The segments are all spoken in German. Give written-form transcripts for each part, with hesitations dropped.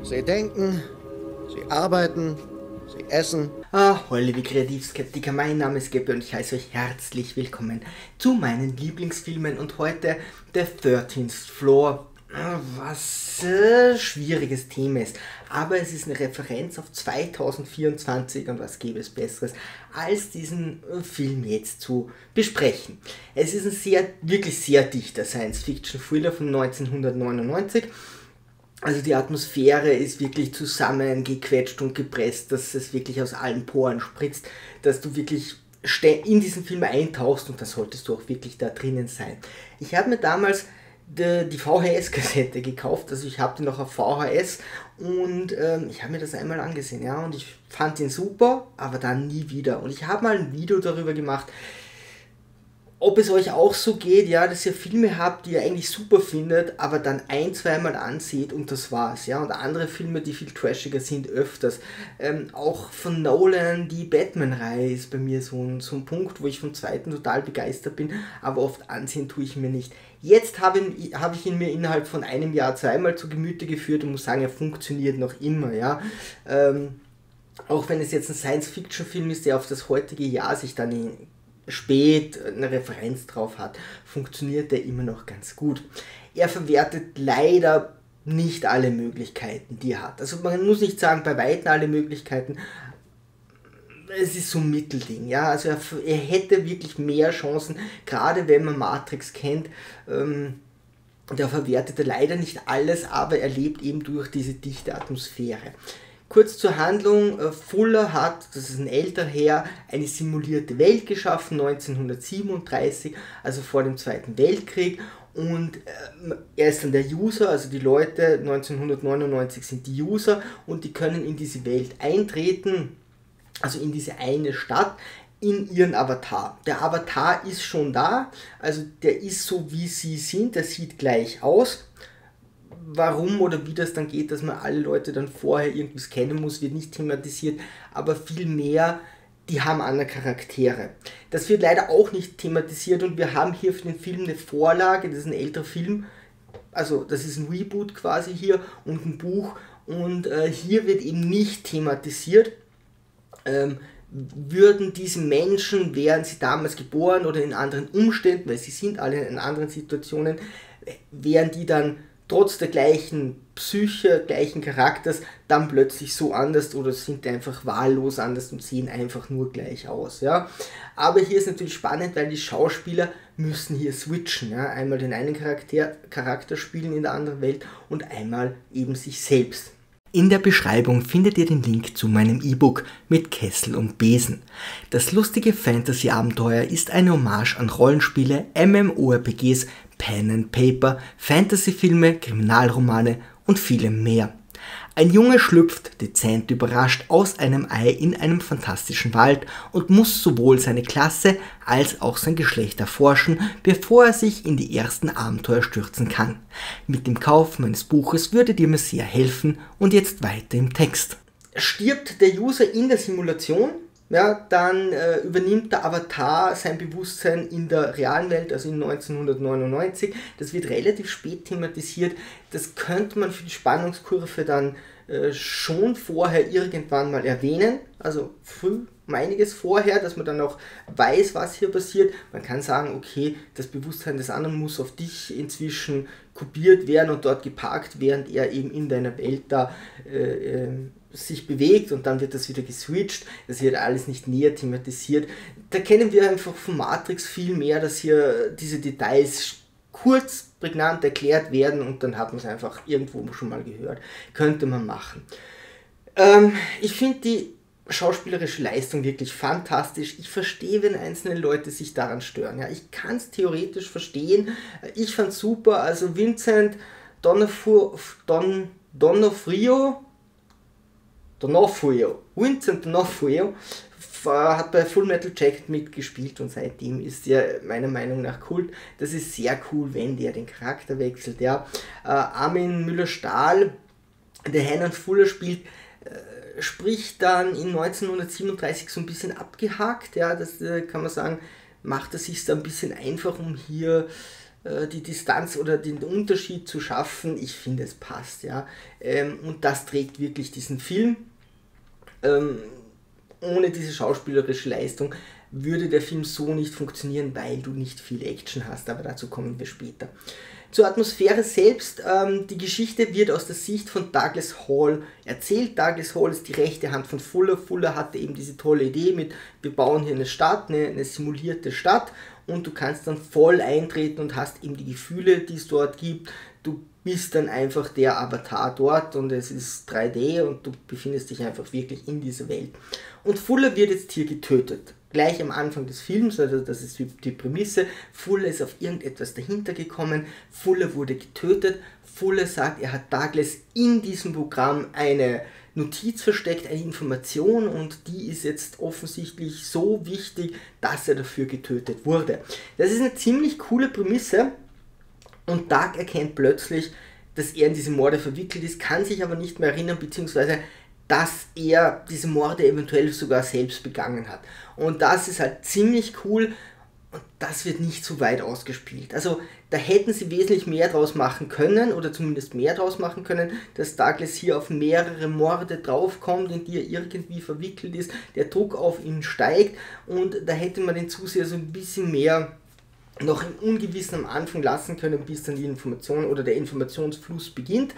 Sie denken, sie arbeiten, sie essen. Hallo liebe Kreativskeptiker, mein Name ist Geppe und ich heiße euch herzlich willkommen zu meinen Lieblingsfilmen und heute der 13th Floor, was schwieriges Thema ist, aber es ist eine Referenz auf 2024 und was gäbe es Besseres, als diesen Film jetzt zu besprechen. Es ist ein wirklich sehr dichter Science-Fiction-Thriller von 1999. Also die Atmosphäre ist wirklich zusammengequetscht und gepresst, dass es wirklich aus allen Poren spritzt, dass du wirklich in diesen Film eintauchst und dann solltest du auch wirklich da drinnen sein. Ich habe mir damals die VHS-Kassette gekauft, also ich habe die noch auf VHS und ich habe mir das einmal angesehen, ja, und ich fand ihn super, aber dann nie wieder. Und ich habe mal ein Video darüber gemacht, ob es euch auch so geht, ja, dass ihr Filme habt, die ihr eigentlich super findet, aber dann zweimal anseht und das war's, ja, und andere Filme, die viel trashiger sind, öfters. Auch von Nolan, die Batman-Reihe ist bei mir so ein Punkt, wo ich vom zweiten total begeistert bin, aber oft ansehen tue ich mir nicht. Jetzt habe ich ihn mir innerhalb von einem Jahr zweimal zu Gemüte geführt und muss sagen, er funktioniert noch immer, ja. Auch wenn es jetzt ein Science-Fiction-Film ist, der auf das heutige Jahr sich dann spät eine Referenz drauf hat, funktioniert der immer noch ganz gut. Er verwertet leider nicht alle Möglichkeiten, die er hat. Also man muss nicht sagen, bei weitem alle Möglichkeiten, es ist so ein Mittelding, ja, also er hätte wirklich mehr Chancen, gerade wenn man Matrix kennt, der verwertet er leider nicht alles, aber er lebt eben durch diese dichte Atmosphäre. Kurz zur Handlung, Fuller hat, das ist ein älterer Herr, eine simulierte Welt geschaffen, 1937, also vor dem Zweiten Weltkrieg, und er ist dann der User, also die Leute 1999 sind die User und die können in diese Welt eintreten, also in diese eine Stadt, in ihren Avatar. Der Avatar ist schon da, also der ist so wie sie sind, der sieht gleich aus. Warum oder wie das dann geht, dass man alle Leute dann vorher irgendwie scannen muss, wird nicht thematisiert, aber vielmehr, die haben andere Charaktere. Das wird leider auch nicht thematisiert und wir haben hier für den Film eine Vorlage, das ist ein älterer Film, also das ist ein Reboot quasi hier und ein Buch und hier wird eben nicht thematisiert, würden diese Menschen, wären sie damals geboren oder in anderen Umständen, weil sie sind alle in anderen Situationen, wären die dann trotz der gleichen Psyche, gleichen Charakters, dann plötzlich so anders oder sind einfach wahllos anders und sehen einfach nur gleich aus. Ja? Aber hier ist natürlich spannend, weil die Schauspieler müssen hier switchen. Ja? Einmal den einen Charakter spielen in der anderen Welt und einmal eben sich selbst. In der Beschreibung findet ihr den Link zu meinem E-Book mit Kessel und Besen. Das lustige Fantasy-Abenteuer ist eine Hommage an Rollenspiele, MMORPGs, Pen and Paper, Fantasyfilme, Kriminalromane und vielem mehr. Ein Junge schlüpft, dezent überrascht, aus einem Ei in einem fantastischen Wald und muss sowohl seine Klasse als auch sein Geschlecht erforschen, bevor er sich in die ersten Abenteuer stürzen kann. Mit dem Kauf meines Buches würdet ihr mir sehr helfen und jetzt weiter im Text. Stirbt der User in der Simulation, ja, dann übernimmt der Avatar sein Bewusstsein in der realen Welt, also in 1999. Das wird relativ spät thematisiert. Das könnte man für die Spannungskurve dann schon vorher irgendwann mal erwähnen. Also früh, um einiges vorher, dass man dann auch weiß, was hier passiert. Man kann sagen, okay, das Bewusstsein des anderen muss auf dich inzwischen kopiert werden und dort geparkt, während er eben in deiner Welt da sich bewegt und dann wird das wieder geswitcht, das wird alles nicht näher thematisiert. Da kennen wir einfach von Matrix viel mehr, dass hier diese Details kurz, prägnant erklärt werden und dann hat man es einfach irgendwo schon mal gehört. Könnte man machen. Ich finde die schauspielerische Leistung wirklich fantastisch. Ich verstehe, wenn einzelne Leute sich daran stören. Ja, ich kann es theoretisch verstehen. Ich fand es super. Also Vincent D'Onofrio, Vincent D'Onofrio hat bei Full Metal Jacket mitgespielt und seitdem ist er meiner Meinung nach Kult. Das ist sehr cool, wenn der den Charakter wechselt. Ja. Armin Müller-Stahl, der Hannah Fuller spielt, spricht dann in 1937 so ein bisschen abgehakt. Ja, das kann man sagen, macht er sich da ein bisschen einfach, um hier die Distanz oder den Unterschied zu schaffen, ich finde, es passt, ja. Und das trägt wirklich diesen Film. Ohne diese schauspielerische Leistung würde der Film so nicht funktionieren, weil du nicht viel Action hast, aber dazu kommen wir später. Zur Atmosphäre selbst, die Geschichte wird aus der Sicht von Douglas Hall erzählt. Douglas Hall ist die rechte Hand von Fuller. Fuller hatte eben diese tolle Idee mit, wir bauen hier eine Stadt, eine simulierte Stadt, und du kannst dann voll eintreten und hast eben die Gefühle, die es dort gibt. Du bist dann einfach der Avatar dort und es ist 3D und du befindest dich einfach wirklich in dieser Welt. Und Fuller wird jetzt hier getötet. Gleich am Anfang des Films, also das ist die Prämisse, Fuller ist auf irgendetwas dahinter gekommen, Fuller wurde getötet, Fuller sagt, er hat Douglas in diesem Programm eine Notiz versteckt, eine Information, und die ist jetzt offensichtlich so wichtig, dass er dafür getötet wurde. Das ist eine ziemlich coole Prämisse, und Doug erkennt plötzlich, dass er in diese Morde verwickelt ist, kann sich aber nicht mehr erinnern, beziehungsweise dass er diese Morde eventuell sogar selbst begangen hat. Und das ist halt ziemlich cool, und das wird nicht so weit ausgespielt. Also da hätten sie wesentlich mehr draus machen können, oder zumindest mehr draus machen können, dass Douglas hier auf mehrere Morde draufkommt, in die er irgendwie verwickelt ist, der Druck auf ihn steigt, und da hätte man den Zuseher so ein bisschen mehr noch im Ungewissen am Anfang lassen können, bis dann die Information oder der Informationsfluss beginnt.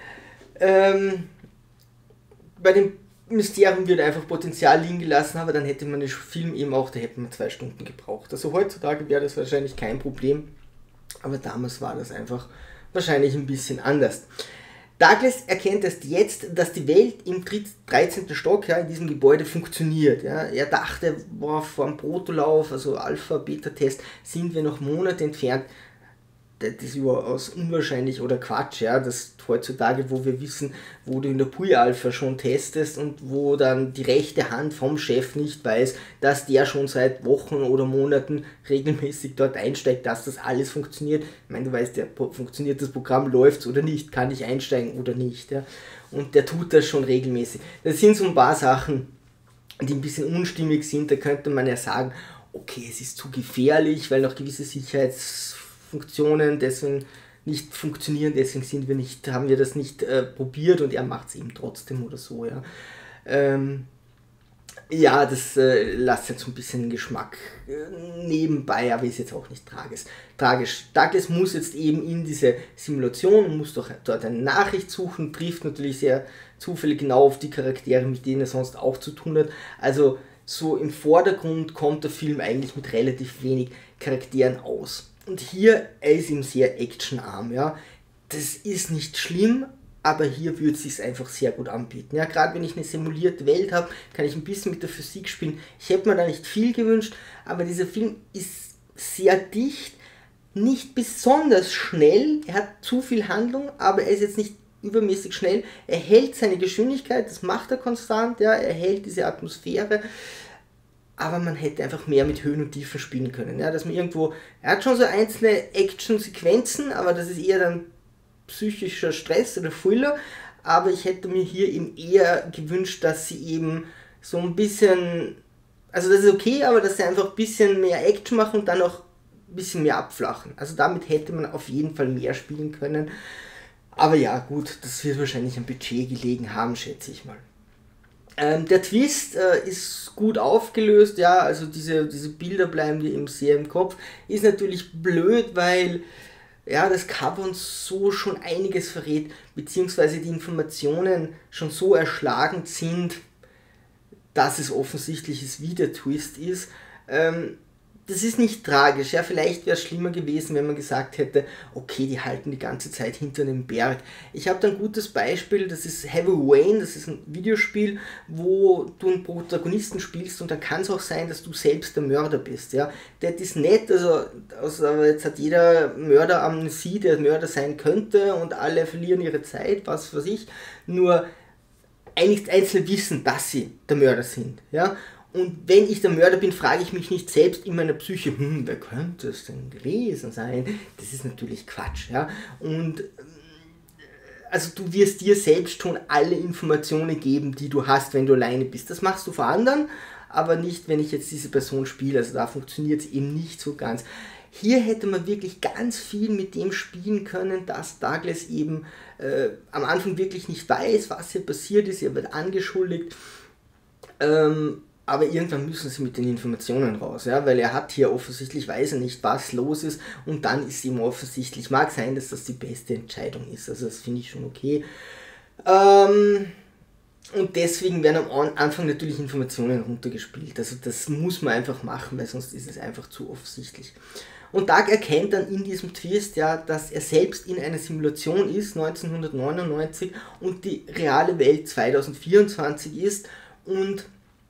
Bei dem Mysterium wird einfach Potenzial liegen gelassen, aber dann hätte man den Film eben auch, da hätte man 2 Stunden gebraucht. Also heutzutage wäre das wahrscheinlich kein Problem, aber damals war das einfach wahrscheinlich ein bisschen anders. Douglas erkennt erst jetzt, dass die Welt im 13. Stock, ja, in diesem Gebäude funktioniert. Ja. Er dachte, boah, vor dem Protolauf, also Alpha-Beta-Test, sind wir noch Monate entfernt. Das ist überaus unwahrscheinlich oder Quatsch, ja, das heutzutage, wo wir wissen, wo du in der Pre-Alpha schon testest und wo dann die rechte Hand vom Chef nicht weiß, dass der schon seit Wochen oder Monaten regelmäßig dort einsteigt, dass das alles funktioniert. Ich meine, du weißt ja, funktioniert das Programm, läuft oder nicht, kann ich einsteigen oder nicht, ja, und der tut das schon regelmäßig. Das sind so ein paar Sachen, die ein bisschen unstimmig sind. Da könnte man ja sagen, okay, es ist zu gefährlich, weil noch gewisse Sicherheitsfunktionen deswegen nicht funktionieren, deswegen haben wir das nicht probiert, und er macht es eben trotzdem oder so, ja. Ja, das lasst jetzt so ein bisschen Geschmack nebenbei, aber ist jetzt auch nicht tragisch. Douglas muss jetzt eben in diese Simulation, muss dort eine Nachricht suchen, trifft natürlich sehr zufällig genau auf die Charaktere, mit denen er sonst auch zu tun hat. Also so im Vordergrund kommt der Film eigentlich mit relativ wenig Charakteren aus. Und hier, er ist ihm sehr actionarm, ja. Das ist nicht schlimm, aber hier würde es sich einfach sehr gut anbieten. Ja, gerade wenn ich eine simulierte Welt habe, kann ich ein bisschen mit der Physik spielen. Ich hätte mir da nicht viel gewünscht, aber dieser Film ist sehr dicht, nicht besonders schnell. Er hat zu viel Handlung, aber er ist jetzt nicht übermäßig schnell. Er hält seine Geschwindigkeit, das macht er konstant, ja. Er hält diese Atmosphäre. Aber man hätte einfach mehr mit Höhen und Tiefen spielen können. Ja, dass man irgendwo, er hat schon so einzelne Action-Sequenzen, aber das ist eher dann psychischer Stress oder Thriller. Aber ich hätte mir hier eben eher gewünscht, dass sie eben so ein bisschen, also das ist okay, aber dass sie einfach ein bisschen mehr Action machen und dann auch ein bisschen mehr abflachen. Also damit hätte man auf jeden Fall mehr spielen können. Aber ja, gut, das wird wahrscheinlich am Budget gelegen haben, schätze ich mal. Der Twist ist gut aufgelöst, ja, also diese Bilder bleiben dir eben sehr im Kopf. Ist natürlich blöd, weil ja, das Cover uns so schon einiges verrät, beziehungsweise die Informationen schon so erschlagend sind, dass es offensichtlich ist, wie der Twist ist. Das ist nicht tragisch, ja, vielleicht wäre es schlimmer gewesen, wenn man gesagt hätte, okay, die halten die ganze Zeit hinter einem Berg. Ich habe da ein gutes Beispiel, das ist Heavy Rain, das ist ein Videospiel, wo du einen Protagonisten spielst, und dann kann es auch sein, dass du selbst der Mörder bist, ja. Das ist nett, also jetzt hat jeder Mörder Amnesie, der Mörder sein könnte, und alle verlieren ihre Zeit, was weiß ich, nur Einzelne wissen, dass sie der Mörder sind, ja. Und wenn ich der Mörder bin, frage ich mich nicht selbst in meiner Psyche, wer könnte es denn gewesen sein? Das ist natürlich Quatsch, ja. Und also du wirst dir selbst schon alle Informationen geben, die du hast, wenn du alleine bist. Das machst du vor anderen, aber nicht, wenn ich jetzt diese Person spiele. Also da funktioniert es eben nicht so ganz. Hier hätte man wirklich ganz viel mit dem spielen können, dass Douglas eben am Anfang wirklich nicht weiß, was hier passiert ist. Er wird angeschuldigt, aber irgendwann müssen sie mit den Informationen raus, ja, weil er hat hier offensichtlich, weiß er nicht, was los ist, und dann ist ihm offensichtlich, mag sein, dass das die beste Entscheidung ist, also das finde ich schon okay. Und deswegen werden am Anfang natürlich Informationen runtergespielt, also das muss man einfach machen, weil sonst ist es einfach zu offensichtlich. Und Doug erkennt dann in diesem Twist, ja, dass er selbst in einer Simulation ist, 1999, und die reale Welt 2024 ist, und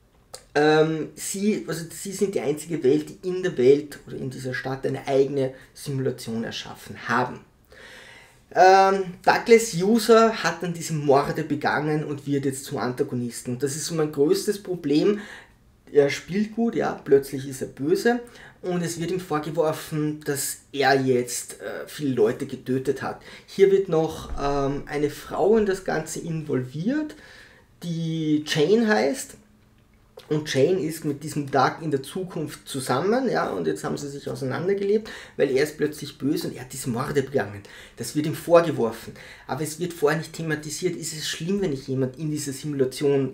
sie sind die einzige Welt, die in der Welt oder in dieser Stadt eine eigene Simulation erschaffen haben. Douglas User hat dann diese Morde begangen und wird jetzt zum Antagonisten. Und das ist so mein größtes Problem. Er spielt gut, ja, plötzlich ist er böse, und es wird ihm vorgeworfen, dass er jetzt viele Leute getötet hat. Hier wird noch eine Frau in das Ganze involviert, die Jane heißt. Und Jane ist mit diesem Doug in der Zukunft zusammen, ja, und jetzt haben sie sich auseinandergelebt, weil er ist plötzlich böse und er hat diese Morde begangen. Das wird ihm vorgeworfen, aber es wird vorher nicht thematisiert. Ist es schlimm, wenn ich jemand in dieser Simulation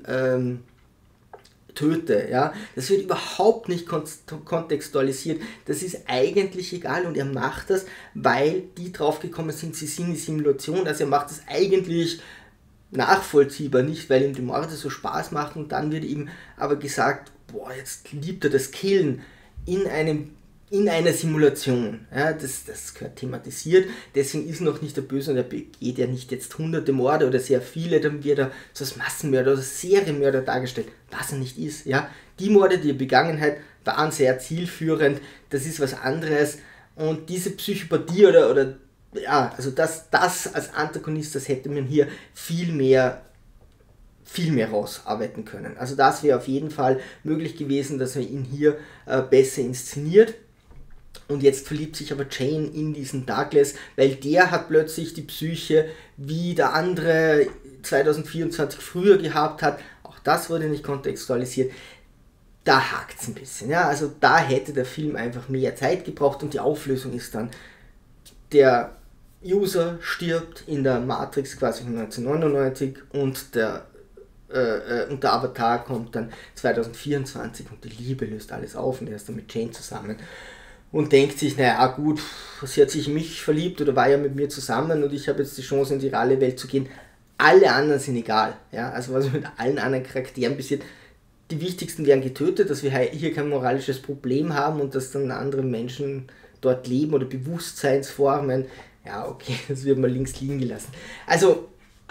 töte, ja? Das wird überhaupt nicht kontextualisiert. Das ist eigentlich egal, und er macht das, weil die draufgekommen sind, sie sind die Simulation, also er macht das eigentlich nachvollziehbar, nicht weil ihm die Morde so Spaß machen, und dann wird ihm aber gesagt, boah, jetzt liebt er das Killen in einer Simulation. Ja, das gehört thematisiert, deswegen ist noch nicht der Böse, und er begeht ja nicht jetzt hunderte Morde oder sehr viele, dann wird er so als Massenmörder oder Serienmörder dargestellt, was er nicht ist. Ja. Die Morde, die er begangen hat, waren sehr zielführend, das ist was anderes, und diese Psychopathie oder ja, also das als Antagonist, das hätte man hier viel mehr rausarbeiten können. Also das wäre auf jeden Fall möglich gewesen, dass er ihn hier besser inszeniert. Und jetzt verliebt sich aber Jane in diesen Douglas, weil der hat plötzlich die Psyche, wie der andere 2024 früher gehabt hat. Auch das wurde nicht kontextualisiert. Da hakt es ein bisschen. Ja? Also da hätte der Film einfach mehr Zeit gebraucht, und die Auflösung ist dann, der User stirbt in der Matrix quasi 1999, und der Avatar kommt dann 2024, und die Liebe löst alles auf, und er ist dann mit Jane zusammen und denkt sich, naja gut, sie hat sich in mich verliebt oder war ja mit mir zusammen, und ich habe jetzt die Chance, in die reale Welt zu gehen. Alle anderen sind egal. Ja? Also was mit allen anderen Charakteren passiert, die wichtigsten werden getötet, dass wir hier kein moralisches Problem haben und dass dann andere Menschen dort leben oder Bewusstseinsformen. Ja, okay, das wird mal links liegen gelassen. Also,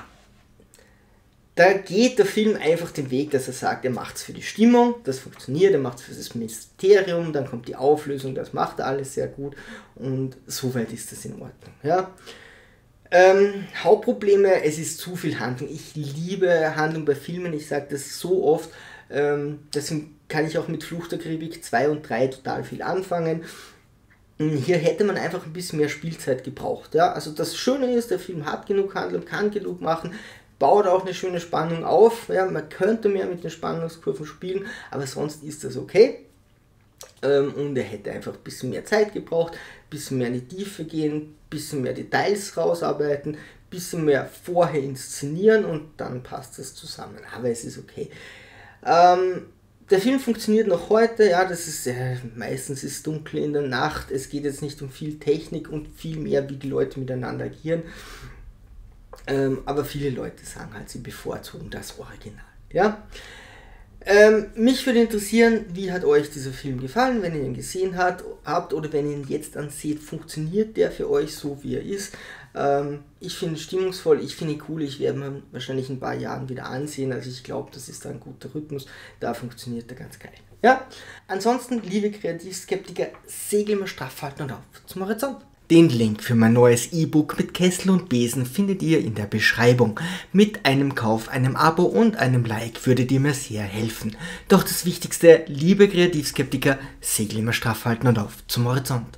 da geht der Film einfach den Weg, dass er sagt, er macht es für die Stimmung, das funktioniert, er macht es für das Mysterium, dann kommt die Auflösung, das macht er alles sehr gut, und soweit ist das in Ordnung. Ja. Hauptprobleme, es ist zu viel Handlung. Ich liebe Handlung bei Filmen, ich sage das so oft, deswegen kann ich auch mit Fluch der Karibik 2 und 3 total viel anfangen. Hier hätte man einfach ein bisschen mehr Spielzeit gebraucht. Ja? Also das Schöne ist, der Film hat genug Handlung, kann genug machen, baut auch eine schöne Spannung auf. Ja? Man könnte mehr mit den Spannungskurven spielen, aber sonst ist das okay. Und er hätte einfach ein bisschen mehr Zeit gebraucht, ein bisschen mehr in die Tiefe gehen, ein bisschen mehr Details rausarbeiten, ein bisschen mehr vorher inszenieren, und dann passt das zusammen. Aber es ist okay. Der Film funktioniert noch heute, ja, das ist meistens ist dunkel in der Nacht, es geht jetzt nicht um viel Technik und viel mehr, wie die Leute miteinander agieren, aber viele Leute sagen halt, sie bevorzugen das Original, ja. Mich würde interessieren, wie hat euch dieser Film gefallen, wenn ihr ihn gesehen habt, oder wenn ihr ihn jetzt anseht, funktioniert der für euch so, wie er ist? Ich finde ihn stimmungsvoll, ich finde ihn cool, ich werde ihn wahrscheinlich in ein paar Jahren wieder ansehen, also ich glaube, das ist ein guter Rhythmus, da funktioniert er ganz geil. Ja? Ansonsten, liebe Kreativskeptiker, segeln wir straff halten und auf zum Horizont. Den Link für mein neues E-Book mit Kessel und Besen findet ihr in der Beschreibung. Mit einem Kauf, einem Abo und einem Like würdet ihr mir sehr helfen. Doch das Wichtigste, liebe Kreativskeptiker, segeln wir straff halten und auf zum Horizont.